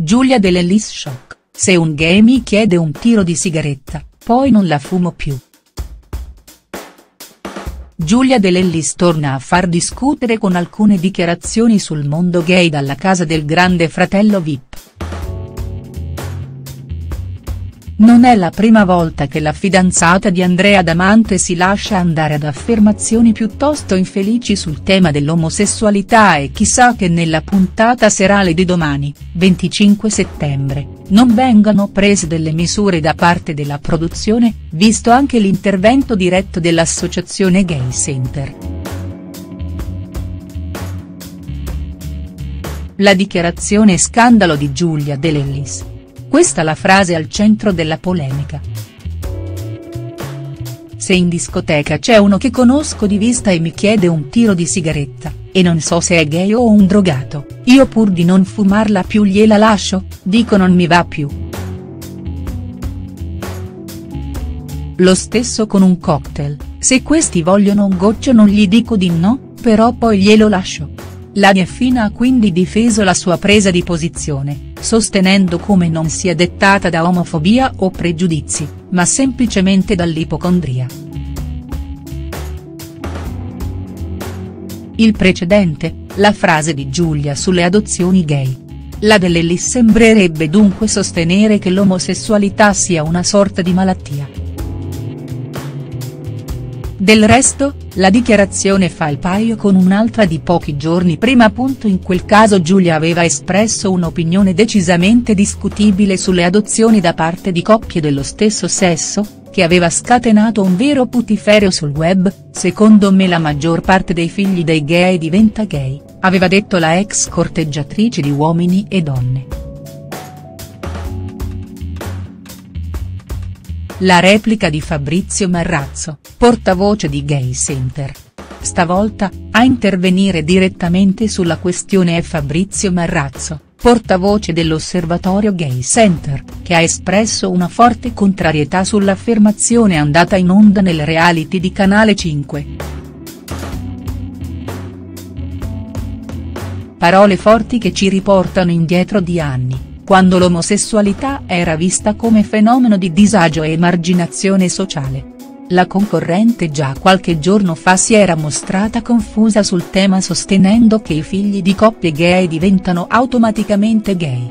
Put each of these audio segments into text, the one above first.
Giulia Dell'Ellis shock, se un gay mi chiede un tiro di sigaretta, poi non la fumo più. Giulia Dell'Ellis torna a far discutere con alcune dichiarazioni sul mondo gay dalla casa del grande fratello VIP. Non è la prima volta che la fidanzata di Andrea Damante si lascia andare ad affermazioni piuttosto infelici sul tema dell'omosessualità e chissà che nella puntata serale di domani, 25 settembre, non vengano prese delle misure da parte della produzione, visto anche l'intervento diretto dell'associazione Gay Center. La dichiarazione scandalo di Giulia Dell'Ellis. Questa la frase al centro della polemica. Se in discoteca c'è uno che conosco di vista e mi chiede un tiro di sigaretta, e non so se è gay o un drogato, io pur di non fumarla più gliela lascio, dico non mi va più. Lo stesso con un cocktail, se questi vogliono un goccio non gli dico di no, però poi glielo lascio. La Diafina ha quindi difeso la sua presa di posizione, sostenendo come non sia dettata da omofobia o pregiudizi, ma semplicemente dall'ipocondria. Il precedente, la frase di Giulia sulle adozioni gay. La Dell'Ellis sembrerebbe dunque sostenere che l'omosessualità sia una sorta di malattia. Del resto, la dichiarazione fa il paio con un'altra di pochi giorni prima. In quel caso Giulia aveva espresso un'opinione decisamente discutibile sulle adozioni da parte di coppie dello stesso sesso, che aveva scatenato un vero putiferio sul web. Secondo me la maggior parte dei figli dei gay diventa gay, aveva detto la ex corteggiatrice di Uomini e Donne. La replica di Fabrizio Marrazzo, portavoce di Gay Center. Stavolta, a intervenire direttamente sulla questione è Fabrizio Marrazzo, portavoce dell'Osservatorio Gay Center, che ha espresso una forte contrarietà sull'affermazione andata in onda nel reality di Canale 5. Parole forti che ci riportano indietro di anni, quando l'omosessualità era vista come fenomeno di disagio e emarginazione sociale. La concorrente già qualche giorno fa si era mostrata confusa sul tema sostenendo che i figli di coppie gay diventano automaticamente gay.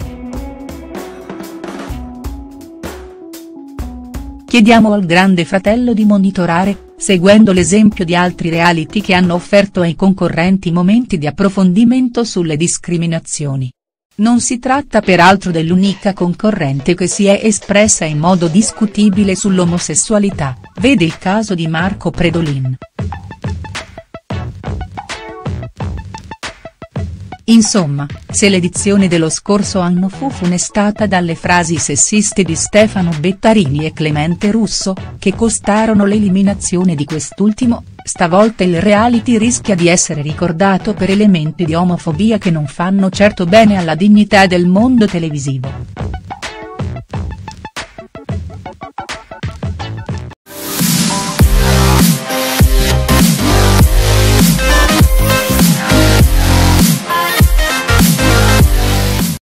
Chiediamo al Grande Fratello di monitorare, seguendo l'esempio di altri reality che hanno offerto ai concorrenti momenti di approfondimento sulle discriminazioni. Non si tratta peraltro dell'unica concorrente che si è espressa in modo discutibile sull'omosessualità, vedi il caso di Marco Predolin. Insomma, se l'edizione dello scorso anno fu funestata dalle frasi sessiste di Stefano Bettarini e Clemente Russo, che costarono l'eliminazione di quest'ultimo, stavolta il reality rischia di essere ricordato per elementi di omofobia che non fanno certo bene alla dignità del mondo televisivo.